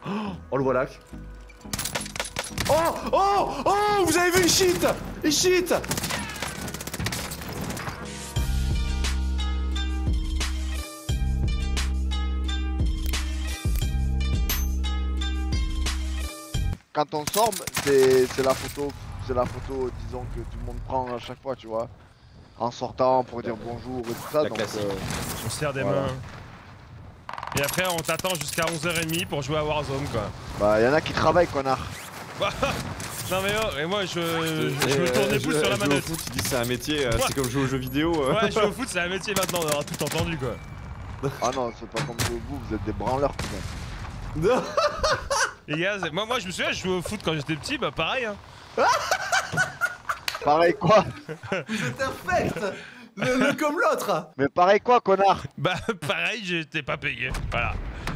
Oh le voilà. Oh, vous avez vu le shit. Il shit. Quand on sort, c'est la photo, disons que tout le monde prend à chaque fois, tu vois. En sortant pour dire bonjour et tout ça. Donc, on se serre des voilà. mains. Et après on t'attend jusqu'à 11h30 pour jouer à Warzone quoi. Bah y'en a qui travaillent, connard. Non mais oh, et moi je me tourne les pouces sur la manette. Jouer au foot, tu dis c'est un métier, c'est comme jouer aux jeux vidéo. Ouais, jouer au foot c'est un métier maintenant, on aura tout entendu quoi. Ah non, c'est pas comme vous êtes des branleurs tout Non. Les gars, moi je me souviens, je jouais au foot quand j'étais petit, bah pareil hein. Pareil quoi? Vous êtes infect. Le comme l'autre. Mais pareil quoi, connard? Bah pareil, j'étais pas payé, voilà.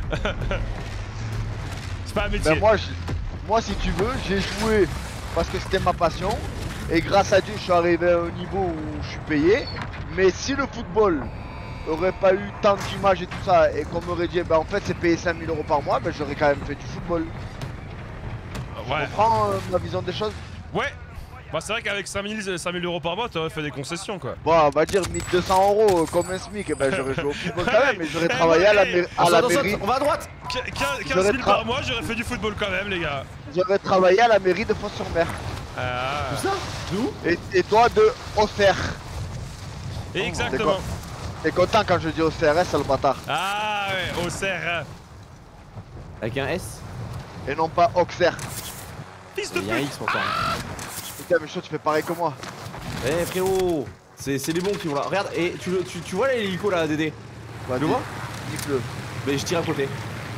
C'est pas un métier. Ben moi si tu veux, j'ai joué parce que c'était ma passion. Et grâce à Dieu, je suis arrivé à un niveau où je suis payé. Mais si le football aurait pas eu tant d'images et tout ça, et qu'on m'aurait dit, bah en fait c'est payé 5000 € par mois, bah j'aurais quand même fait du football. Ouais. Tu comprends ma vision des choses? Ouais. Bah c'est vrai qu'avec 5000 € par mois, t'aurais fait des concessions quoi. Bon, on va dire 1200 € comme un SMIC, et ben j'aurais joué au football quand même, mais j'aurais travaillé à la mairie. On va à droite. 15 000 par mois, j'aurais fait du football quand même les gars. J'aurais travaillé à la mairie de Fos-sur-Mer. Ah. Tout ça? D'où? Et toi de Auxerre. Exactement. T'es content quand je dis Auxerre, c'est le bâtard. Ah ouais, Auxerre. Avec un S. Et non pas Auxerre. Fils de Il y a un pute. X encore. Putain, mais chaud, tu fais pareil que moi. Eh frérot, c'est les bons qui vont là. Regarde, et tu vois l'hélico là, Dédé? Bah, Tu le vois? Nique-le. Mais je tire à côté.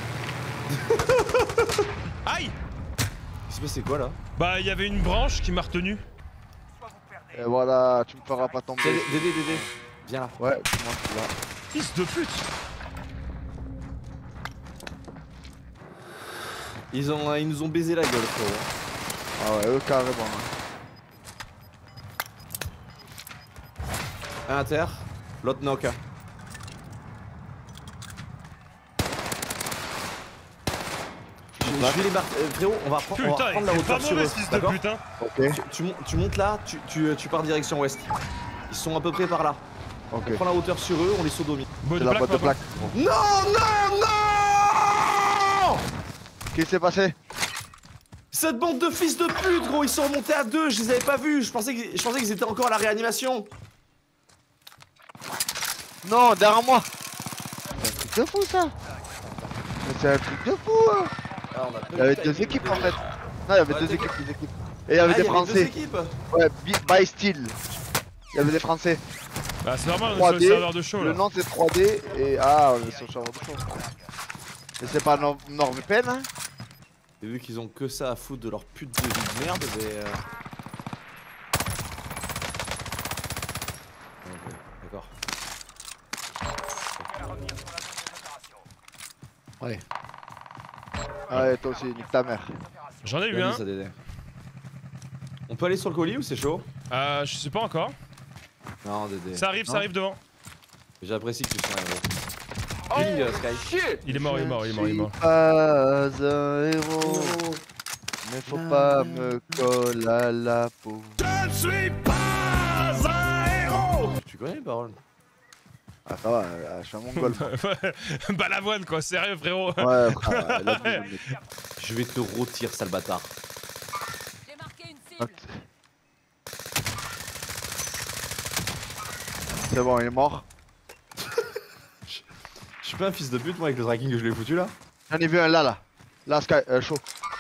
Aïe. Il se passe c'est quoi là? Bah il y avait une branche qui m'a retenu. Et voilà, tu me feras pas tomber. Dédé, viens là. Ouais, moi je suis là. Fils de pute. Ils nous ont baisé la gueule frérot. Ah ouais, eux carrément. Un à terre, l'autre knock. Je vais les marquer. Frérot, on va prendre la hauteur sur eux. Fils de pute hein. Ok. Tu montes là, tu pars direction ouest. Ils sont à peu près par là. Ok. On prend la hauteur sur eux, on les sodomie. C'est la boîte de plaque. Non. Qu'est-ce qui s'est passé? Cette bande de fils de pute gros, ils sont remontés à 2, je les avais pas vus, je pensais qu'ils étaient encore à la réanimation. Non, derrière moi. C'est un truc de fou ça. Mais c'est un truc de fou hein. Ah, Il y avait deux équipes en fait. Non, il y avait deux équipes. Et il y avait des Français. Ouais, by Steel. Il y avait des Français. Bah c'est normal, on est sur le serveur de show là. Le nom c'est 3D et ah, on est sur le serveur de show. Mais c'est pas NordVPN hein. Et vu qu'ils ont que ça à foutre de leur pute de vie de merde, mais d'accord. Ouais. Ah ouais, toi aussi, nique ta mère. J'en ai eu un. On peut aller sur le colis ou c'est chaud? Je sais pas encore. Non, Dédé. Ça arrive devant. J'apprécie que tu sois un héros. Oh, Sky. Il est mort. Pas un héros, mais faut pas me coller à la peau. Je ne suis pas un héros. Tu connais les paroles? Ah ça va, je suis un mongol. Balavoine quoi, sérieux frérot. Ouais, frère, Je vais te rôtir, sale bâtard. J'ai marqué une cible. C'est bon, il est mort. Je suis pas un fils de pute moi avec le tracking que je lui ai foutu là. J'en ai vu un là. Là, Sky, chaud.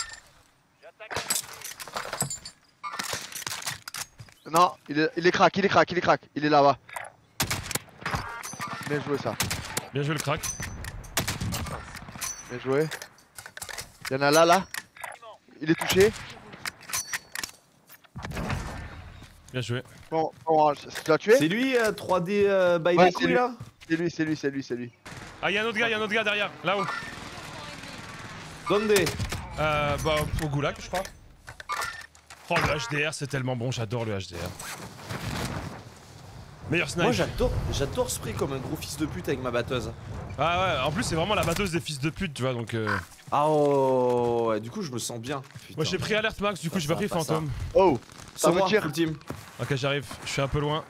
Non, il est crack. Il est là-bas. Bien joué ça. Bien joué le crack. Bien joué. Il y en a là. Il est touché. Bien joué. Bon, tu l'as tué? C'est lui 3D by Ouais, the couilles là? C'est lui. Ah y'a un autre gars derrière, là-haut. Donne des. Bah au goulag je crois. Oh le HDR c'est tellement bon, j'adore le HDR. Meilleur snipe. Moi j'adore spray comme un gros fils de pute avec ma batteuse. Ah ouais, en plus c'est vraiment la batteuse des fils de pute tu vois donc Ah oh, ouais, du coup je me sens bien. Putain. Moi j'ai pris alerte max, du coup j'ai pas pris fantôme. Oh, ça Sans me moi, tire. full team. Ok, j'arrive, je suis un peu loin.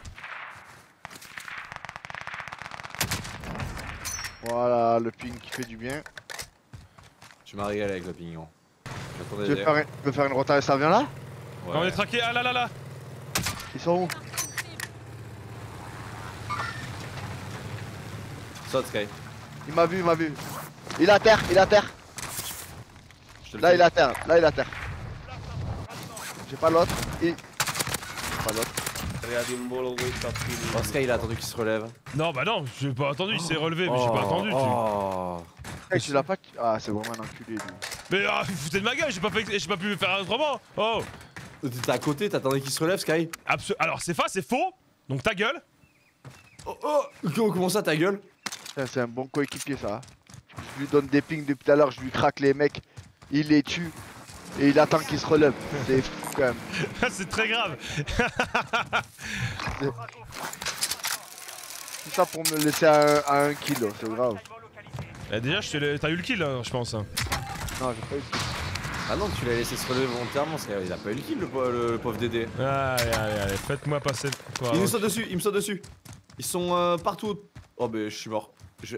Voilà, le ping qui fait du bien. Tu m'as régalé avec le pignon. J'attendais Je vais faire une rotation, ça vient là? Ouais. On est traqué, ah là là là. Ils sont où? Saute Sky. Il m'a vu, il m'a vu. Il est à terre, il est à terre. Je te le Là file. il est à terre, là il est à terre. J'ai pas l'autre. Pas l'autre. Oh, Sky il a attendu qu'il se relève. Non bah non, j'ai pas attendu, il s'est relevé, mais j'ai pas attendu. Oh. Hey, tu l'as pas. Ah, c'est vraiment un enculé lui. Mais ah, vous foutez de ma gueule, j'ai pas pu faire autrement. Oh. T'étais à côté, t'attendais qu'il se relève Sky. Alors c'est faux, donc ta gueule. Oh oh. Comment ça ta gueule? Putain, c'est un bon coéquipier ça. Je lui donne des pings depuis tout à l'heure, je lui craque les mecs, il les tue et il attend qu'ils se relèvent. C'est fou quand même. C'est très grave. Tout ça pour me laisser à un kill, c'est grave. Déjà, t'as eu le kill, hein, je pense. Non, j'ai pas eu de kill. Ah non, tu l'as laissé se relever volontairement, Sky. Il a pas eu le kill le pauvre Dédé. Allez, faites-moi passer. Quoi, Il me saute dessus, il me saute dessus. Ils sont partout. Oh mais je suis mort. Je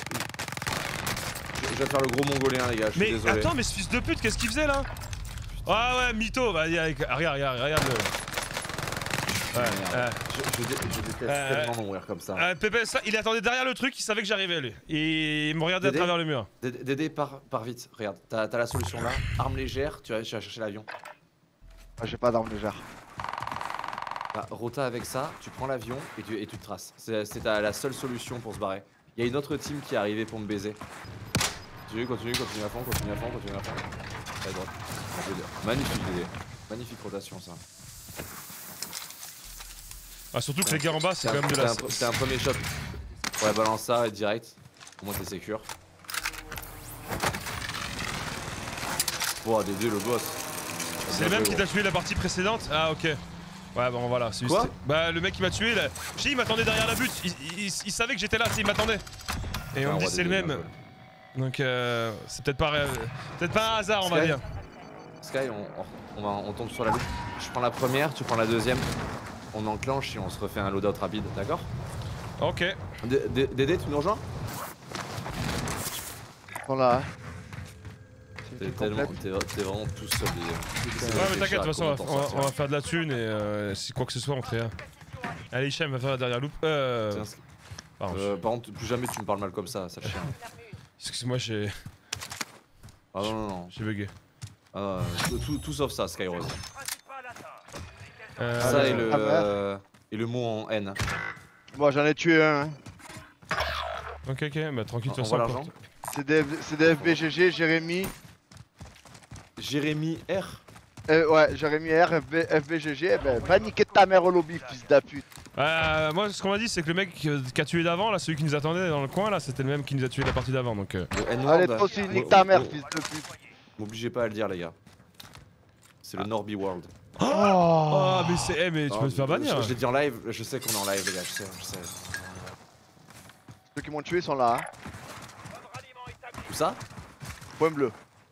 vais faire le gros mongolien les gars, je suis mais désolé. attends, mais ce fils de pute, qu'est-ce qu'il faisait là? Ah ouais, mytho, bah regarde le. Ouais, Je déteste tellement mourir comme ça. Pépé, ça, il attendait derrière le truc, il savait que j'arrivais lui. Et il me regardait à Dédé travers le mur. Dédé, pars vite, regarde, t'as la solution là, arme légère, tu vas chercher l'avion. Ah, j'ai pas d'arme légère. Bah, rota avec ça, tu prends l'avion et tu te traces. C'est la seule solution pour se barrer. Il y a une autre team qui est arrivée pour me baiser. Continue à fond. À droite. Magnifique Dédé. Magnifique rotation ça. Ah, surtout que les gars en bas, c'est quand même de la. C'était un premier shot. Ouais, balance ça direct. Au moins t'es sécure. Oh, Dédé le boss. C'est le même qui t'a tué la partie précédente? Ah, ok. Ouais, bon voilà. Quoi? Bah, le mec qui m'a tué là. Je sais, il m'attendait derrière la butte. Il savait que j'étais là, il m'attendait. Et on me dit c'est le même. Donc, c'est peut-être pas un hasard, on va dire. Sky, on tombe sur la loupe. Je prends la première, tu prends la deuxième. On enclenche et on se refait un loadout rapide, d'accord? Ok. Dédé, tu nous rejoins? Ils sont là. T'es vraiment tout seul, Dédé. Ouais, mais t'inquiète, de toute façon, on va faire de la thune et si quoi que ce soit, on fait. Allez, Hicham va faire la dernière loupe. Pardon. Par contre, plus jamais tu me parles mal comme ça, sale chien. Excuse-moi, j'ai. Ah non. J'ai bugué. Ah, tout sauf ça, Skyrose. Ça Ça et le mot en N. Moi j'en ai tué un. Ok, bah tranquille, de toute On façon. voit l'argent. C'est des FBGG, Jérémy. Jérémy R. Ouais, Jérémy R, FBGG. Eh ben, va niquer ta mère au lobby, fils de pute. Moi, ce qu'on m'a dit, c'est que le mec qui a tué d'avant, là, celui qui nous attendait dans le coin, là, c'était le même qui nous a tué la partie d'avant. Donc. Le N-word. Allez, toi aussi, nique ta mère, fils de pute. M'obligez pas à le dire, les gars. C'est le Norby World. Oh, mais c'est. Mais tu peux te faire bannir. Je l'ai dit en live, je sais qu'on est en live, les gars, je sais. Ceux qui m'ont tué sont là. Hein. Tout ça? Point bleu.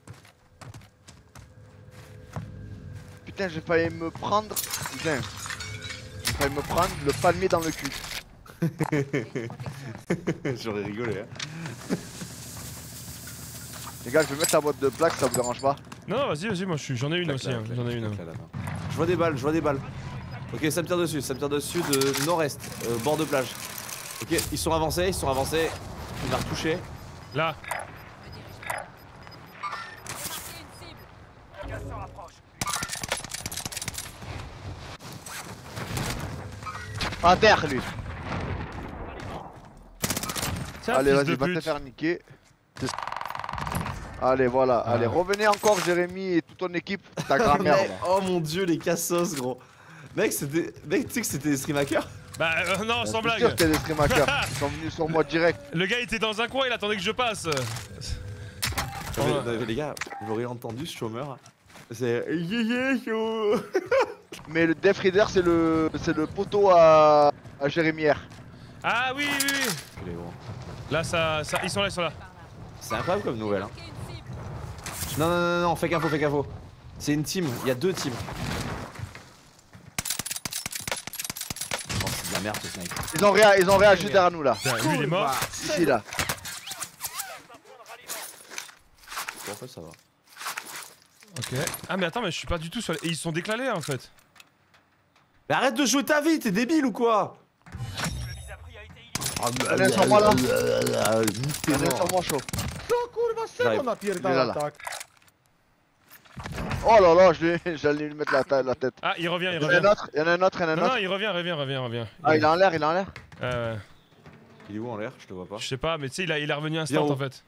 Putain, j'ai failli me prendre. Putain. J'ai failli me prendre le palmier dans le cul. J'aurais rigolé, hein. Les gars, je vais mettre la boîte de plaques, ça vous dérange pas? Non, vas-y, moi j'en ai une aussi. Clac, Hein, clac, j'en ai une. clac, là-bas. Je vois des balles. Ok, ça me tire dessus de nord-est, bord de plage. Ok, ils sont avancés. Il m'a retouché. Là. À terre, lui. Tiens, Allez, fils vas-y, de va te pute. faire niquer. Allez, voilà. Allez, revenez encore, Jérémy et toute ton équipe. Ta grand-mère, Mec, là. oh mon dieu, les cassos, gros. Mec, tu sais que c'était des streamhackers? Bah, non, sans Je suis sûr blague. que c'était des streamhackers. Ils sont venus sur moi direct. Le gars était dans un coin, il attendait que je passe. Mais les gars, vous l'aurez entendu, ce chômeur. C'est yo. Mais le Def Reader, c'est le poteau à Jérémy R. Ah oui. Les gros. Là, ils sont là. C'est incroyable comme nouvelle, hein. Non, non, non, non, fais gaffe, fais gaffe. C'est une team, il y a 2 teams. Oh, c'est de la merde ce snipe. Ils ont réagi derrière nous là. Tiens, lui il est mort. Ici là. Bon, en fait, ça va. Ok. Ah, mais attends, mais je suis pas du tout sur les. Et ils sont déclalés en fait. Mais arrête de jouer ta vie, t'es débile ou quoi? Il est sur moi là. Il T'es est sur mort. moi chaud. J'arrive. Il est là. Oh là là, j'allais lui mettre la tête. Ah, il revient, il Il y en a un revient. autre, il y en a un autre, il y en a un Non, non, autre. il revient. Ah, il est en l'air, il est en l'air. Ouais. Il est où en l'air? Je te vois pas. Je sais pas, mais tu sais, il est revenu instant Viens, en fait.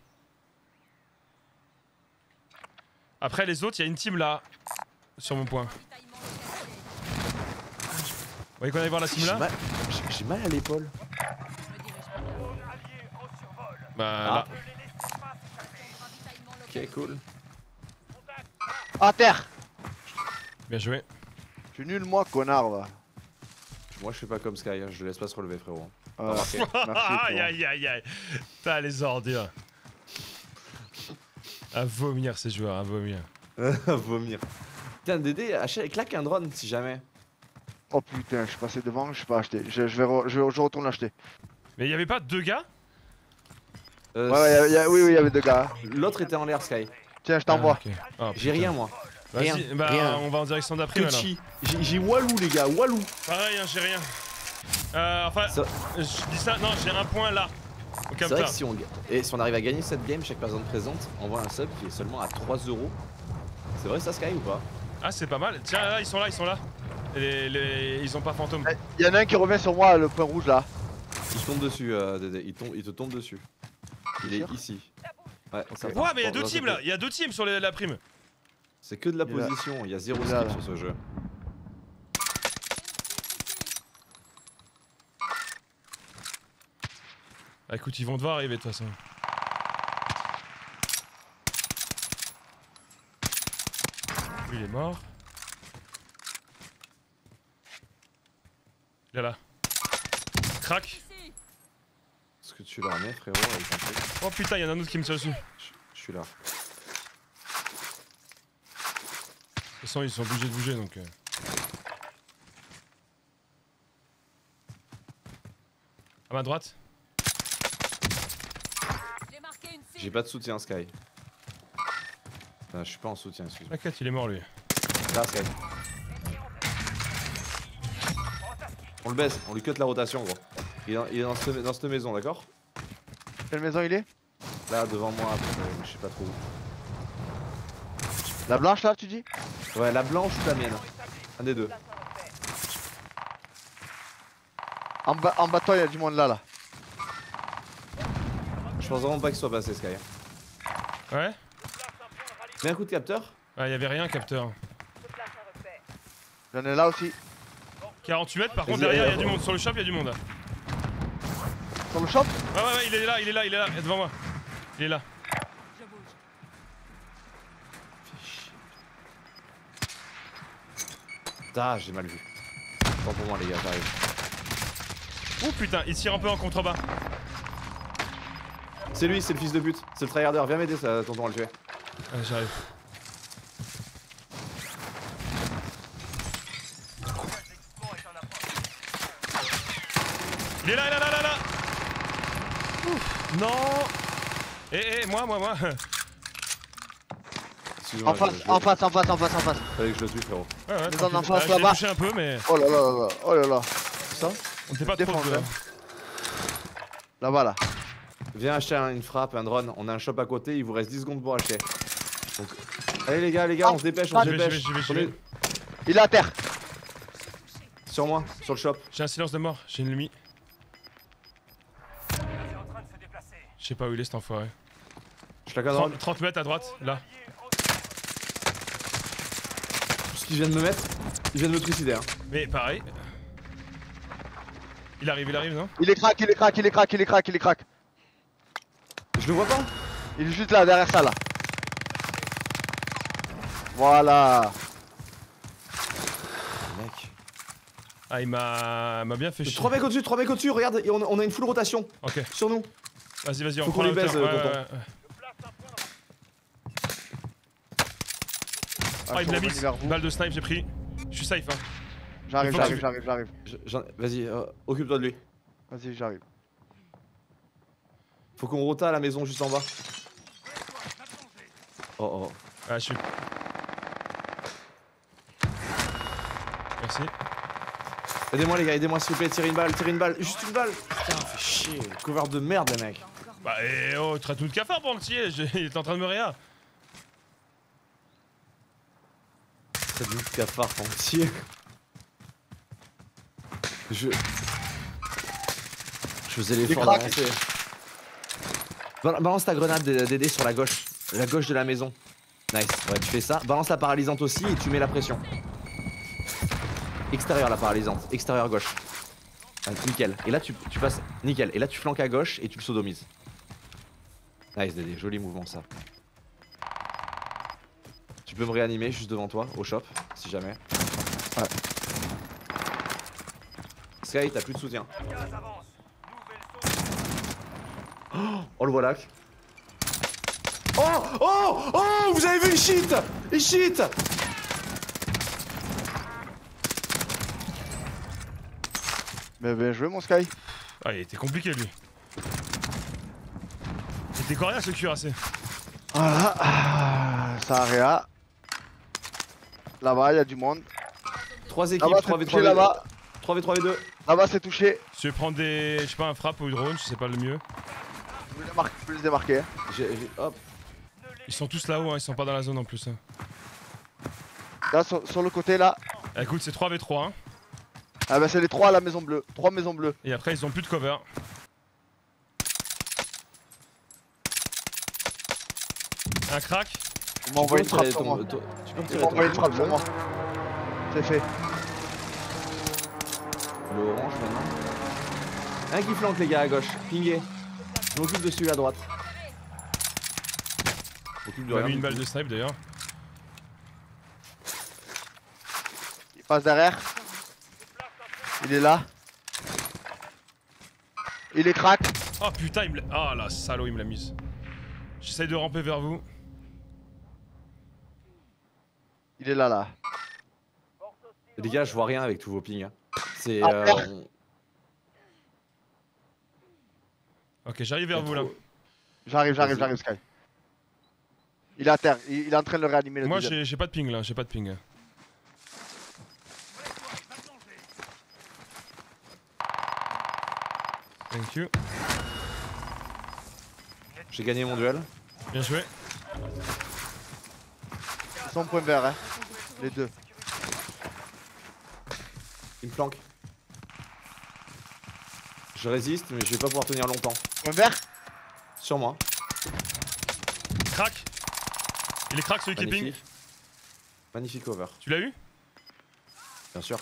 Après, les autres, il y a une team là. Sur mon point. Ravitaillement localisé. Vous voyez qu'on aille voir la team J'ai là mal... j'ai mal à l'épaule. Je me dirige par là. Bah Ah. là. Ravitaillement Ok, localisé. cool. À terre. Bien joué. Je suis nul moi, connard va. Moi, je fais pas comme Sky, hein, je le laisse pas se relever, frérot. Merci. Aïe aïe aïe aïe. T'as les ordures. À vomir ces joueurs, à vomir. Vomir. Tiens, Dédé, claque un drone si jamais. Oh putain, je suis passé devant, je suis pas acheté. Je retourne l'acheter. Mais il y avait pas 2 gars? Ouais, oui, il y avait 2 gars. L'autre était en l'air, Sky. Tiens, je t'envoie. Ah, ok. Oh, J'ai putain. rien, moi. Rien. Vas-y, bah rien. on va en direction d'après Que alors. chi. J'ai Walou, les gars, Walou. Pareil, hein, j'ai rien. Enfin, Ça- je dis ça, non, j'ai un point là. Au C'est vrai capteur. que si on arrive à gagner cette game, chaque personne présente envoie un sub qui est seulement à 3 €. C'est vrai ça, Sky, ou pas? Ah, c'est pas mal. Tiens, là, ils sont là. Ils ont pas fantôme. Il y en a un qui revient sur moi, le point rouge là. Il tombe dessus, Dédé. Il te tombe dessus. Il est Sûr ici. Ouais, ça Ouais, va. mais il y a Bon, 2 teams là. Il y a 2 teams sur la prime. C'est que de la Il est là. position, il y a 0 Il est là, skip là. sur ce jeu. Bah écoute, ils vont devoir arriver de toute façon. Lui, il est mort. Il est là. Crac. Ici. Est-ce que tu leur mets, frérot, avec un truc? Oh putain, il y en a un autre qui me tire dessus. De Je suis là. toute façon, ils sont obligés de bouger donc. À ma droite. J'ai marqué une J'ai cible. pas de soutien, Sky. Enfin, je suis pas en soutien, excuse-moi. T'inquiète, il est mort lui. Là, Sky. On le baisse, on lui cut la rotation, gros. Il est dans cette maison, d'accord? Quelle maison il est? Là, devant moi, je sais pas trop où. La blanche là, tu dis? Ouais, la blanche ou la mienne? Un des deux. En bas de toi, il y a du monde là. Je pense vraiment pas qu'il soit passé, Sky. Ouais. Mets un coup de capteur. Ah, il y avait rien, capteur. J'en ai là aussi. 48 mètres, par contre, Vas-y, derrière, il y a du monde. Sur le shop, il y a du monde. Sur le shop? Ouais, il est là, il est là, devant moi. Il est là. Je bouge. Ah, j'ai mal vu. Tant pour moi, les gars, j'arrive. Oh putain, il tire un peu en contrebas. C'est lui, c'est le fils de pute. C'est le tryharder. Viens m'aider, ça, tonton, à le tuer. Ah, j'arrive. Il est là. Ouf, non. Moi. Excuse-moi, En face. Fallait que je le tue, frérot. Ouais, Les tranquille. en face, Je l'ai là-bas. touché un peu, mais Oh là là là là. Oh là là. Ça? on n'était pas trop Défense, dedans. Là-bas là. Viens acheter une frappe, un drone. On a un shop à côté, il vous reste 10 secondes pour acheter. Donc... Allez, les gars, on se dépêche, on se J'y vais, dépêche. j'y vais. Prenez- Il est à terre. Sur moi, sur le shop. J'ai un silence de mort, j'ai une ennemi. Je sais pas où il est cet enfoiré. Je claque un drone. 30 mètres à droite, là. Ce qu'il vient de me mettre, il vient de me trucider. Hein. Mais pareil. Il arrive, non? Il est crack. Je le vois pas. Il est juste là, derrière ça là. Voilà. Mec. Ah, il m'a bien fait chier. 3 mecs au-dessus, regarde, et on a une full rotation. Ok, Sur nous. vas-y, on Faut prend qu'on la les baise, hauteur. tonton. Ah, il me l'a mis. vers vous. Balle de snipe, j'ai pris. Je suis safe, hein. J'arrive, Il faut que j'arrive. Vas-y, occupe-toi de lui. Vas-y, j'arrive. Faut qu'on rota à la maison juste en bas. Oh. Ah, je suis. Merci. Aidez-moi les gars, aidez-moi s'il vous plaît, tirez une balle, juste une balle. Putain, fait chier, cover de merde les mecs. Bah, eh oh, tu traites tout de cafard pour entier, il est en train de me réa. C'est du cafard entier. Je faisais l'effort d'avancer. Balance ta grenade d'aider sur la gauche de la maison. Nice, ouais tu fais ça. Balance la paralysante aussi et tu mets la pression. Extérieur la paralysante, extérieur gauche. Nickel. Et là tu passes, nickel. Et là tu flanques à gauche et tu le sodomises. Nice Dédé, joli mouvement ça. Tu peux me réanimer juste devant toi, au shop, si jamais. Ouais. Sky, t'as plus de soutien. Le gaz avance. Nouvelle zone. Oh le voilà. Oh, vous avez vu le shit. Il shit. Mais bien joué mon Sky. Ah, il était compliqué lui. C'était coréen ce cuirassé. Voilà. Ça réa. Là-bas, il y a du monde. 3 équipes, Là-bas, 3v3v2. là-bas. 3v3v2. Là-bas, c'est touché. Tu veux prendre des. Je sais pas, un frappe ou une drone, je sais pas le mieux. Je peux les démarquer. Hop. Ils sont tous là-haut, hein, ils sont pas dans la zone en plus. Hein. Là, sur le côté, là. Ah, écoute, c'est 3v3. Hein. Ah bah c'est les 3 à la maison bleue. 3 maisons bleues. Et après, ils ont plus de cover. Un crack. Il m'a envoyé une frappe sur moi. Tu peux me Il tirer m'a envoyé une ton frappe sur bleu. moi. C'est fait. Le orange maintenant. Un qui flanque les gars à gauche. Pingé. Je m'occupe de celui à droite. Je m'occupe de Il a rien mis du une balle tout. de snipe d'ailleurs. Il passe derrière. Il est là. Il est crack. Oh putain, il me l'a. Ah la salaud, il me l'a mise. J'essaye de ramper vers vous. Il est là. Les gars, je vois rien avec tous vos pings. Hein. C'est. Ah, merde. Ok, j'arrive vers vous là. J'arrive Sky. Il est à terre, il est en train de le réanimer le Moi deuxième. j'ai pas de ping là, j'ai pas de ping. Thank you. J'ai gagné mon duel. Bien joué. Ils sont au point vert, hein. Les deux. Il me flanque. Je résiste, mais je vais pas pouvoir tenir longtemps. Point vert. Sur moi. Crack. Il est crack celui qui ping. Magnifique. Magnifique over. Tu l'as eu? Bien sûr.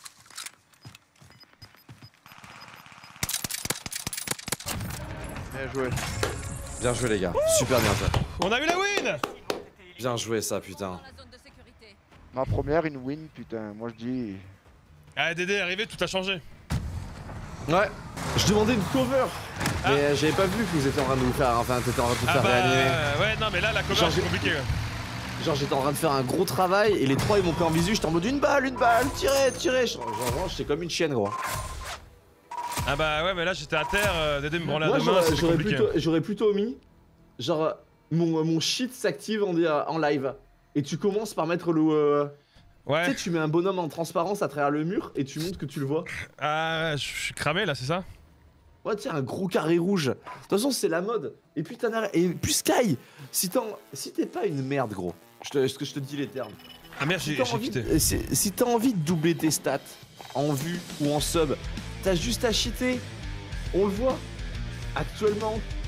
Bien joué. Bien joué les gars. Super bien joué. On a eu la win! Bien joué ça putain. Dans la zone de sécurité. Ma première, une win, putain. Moi je dis. Ah Dédé est arrivé, tout a changé. Ouais. Je demandais une cover. Ah. Mais j'avais pas vu que vous étiez en train de vous faire. Enfin, t'étais en train de vous faire réanimer. ouais non mais là la cover Genre, c'est compliqué. Genre j'étais en train de faire un gros travail et les trois ils m'ont pris en visu, j'étais en mode une balle, tirez. Genre j'étais comme une chienne gros. Ah bah ouais mais là j'étais à terre, Dédé me branlait à Moi deux mains, c'est j'aurais compliqué. plutôt mis genre mon shit s'active en live et tu commences par mettre le tu Ouais. sais tu mets un bonhomme en transparence à travers le mur et tu montres que tu le vois. Ah je suis cramé là c'est ça? Ouais tiens un gros carré rouge. De toute façon c'est la mode. Et puis Sky, si t'es pas une merde gros. Je te dis les termes. Ah merde Si j'ai t'as envie, quitté. si t'as envie de doubler tes stats en vue ou en sub, t'as juste à cheater. On le voit. Actuellement,